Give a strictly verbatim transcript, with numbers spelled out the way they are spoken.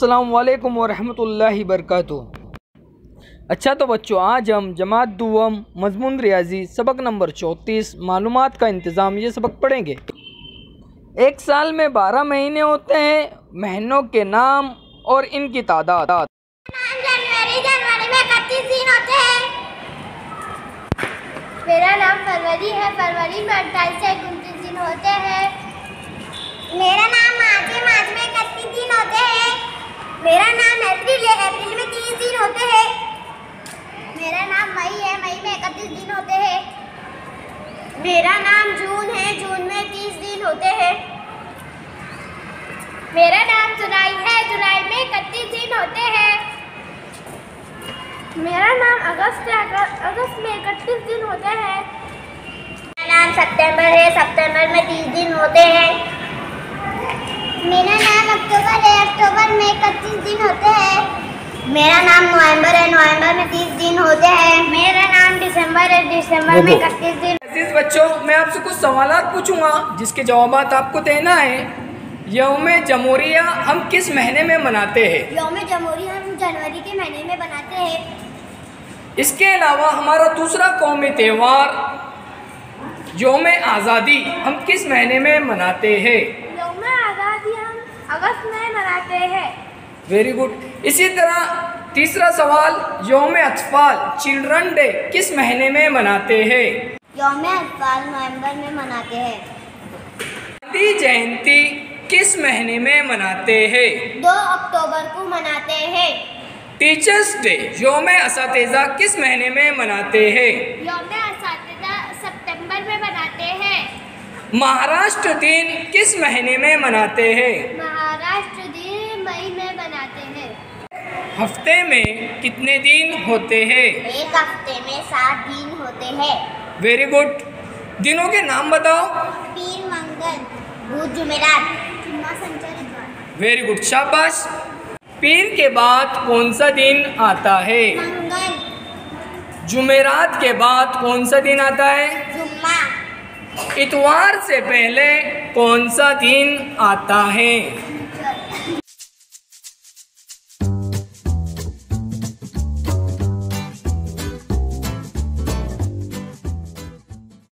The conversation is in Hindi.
अस्सलाम वालेकुम वरहमतुल्लाहि बरकातुहू। अच्छा तो बच्चों, आज हम जमात दुवम मज़मून रियाजी सबक नंबर चौंतीस मालूमात का इंतज़ाम ये सबक पढ़ेंगे। एक साल में बारह महीने होते हैं। महीनों के नाम और इनकी तादाद। जनवरी जनवरी में इकतीस दिन होते हैं। मेरा नाम फरवरी है। फरवरी में अट्ठाईस से उनतीस दिन होते हैं। मेरा नाम मार्च है। मार्च में इकतीस दिन होते हैं। मेरा नाम अप्रैल है। अप्रैल में तीस दिन होते हैं। मेरा नाम मई है। मई में इकतीस दिन होते हैं। मेरा नाम जून है। जून में तीस दिन होते हैं। मेरा नाम जुलाई है। जुलाई में इकतीस दिन होते हैं। मेरा नाम अगस्त है। अगस्त में इकतीस दिन होते हैं। मेरा नाम सितंबर है। सितंबर में तीस दिन होते हैं। मेरा नाम अक्टूबर है। अक्टूबर में इकतीस दिन होते हैं। मेरा नाम नवंबर है। नवंबर में तीस दिन होते हैं। मेरा नाम दिसंबर है। दिसंबर में इकतीस दिन। अजीज बच्चों, मैं आपसे कुछ सवालात पूछूंगा जिसके जवाबात आपको देना है। यौम जमहूरिया हम किस महीने में मनाते हैं? यौम जमहूरिया हम जनवरी के महीने में बनाते हैं। इसके अलावा हमारा दूसरा कौमी त्यौहार यौम आज़ादी हम किस महीने में मनाते हैं? यौम आज़ादी हम अगस्त में मनाते हैं। Very good. इसी तरह तीसरा सवाल, यौम अतफाल चिल्ड्रन डे किस महीने में मनाते हैं? यौम अतफाल नवंबर में मनाते हैं। गांधी जयंती किस महीने में मनाते हैं? दो अक्टूबर को मनाते हैं। टीचर्स डे यौम असातिज़ा किस महीने में मनाते हैं? यौम असातिज़ा सितंबर में मनाते हैं। महाराष्ट्र दिन किस महीने में मनाते हैं? महाराष्ट्र दिन मई में मनाते हैं। हफ्ते में कितने दिन होते हैं? एक हफ्ते में सात दिन होते हैं। Very good. दिनों के नाम बताओ। पीर, मंगल, बुध, जुमेरात, जुम्मा, शनिवार, इतवार। वेरी गुड, शाबाश। पीर के बाद कौन सा दिन आता है? मंगल। जुमेरात के बाद कौन सा दिन आता है? जुम्मा। इतवार से पहले कौन सा दिन आता है?